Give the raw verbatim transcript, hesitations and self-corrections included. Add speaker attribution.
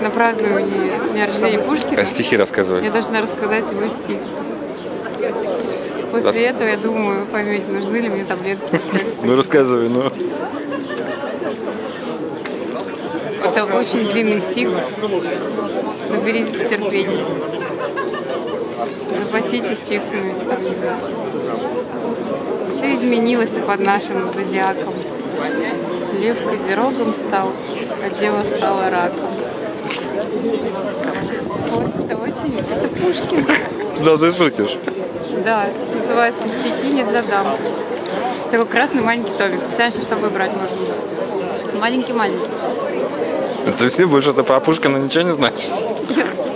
Speaker 1: на праздновании дня рождения Пушкина.
Speaker 2: А стихи рассказывай.
Speaker 1: Я должна рассказать его стих. После
Speaker 2: Раз.
Speaker 1: этого, я думаю, вы поймете, нужны ли мне таблетки.
Speaker 2: Ну рассказывай, ну.
Speaker 1: Это очень длинный стих. Наберитесь терпения. Запаситесь чипсами. Все изменилось и под нашим зодиаком. Лев козерогом стал, а дева стала раком. Вот, это очень... Это Пушкин.
Speaker 2: Да, ты шутишь.
Speaker 1: Да, называется «Стихи не для дам». Такой красный маленький томик. Специально, чтобы с собой брать можно было. Маленький-маленький.
Speaker 2: Ты все больше ты про Пушкина ничего не знаешь?
Speaker 1: Нет.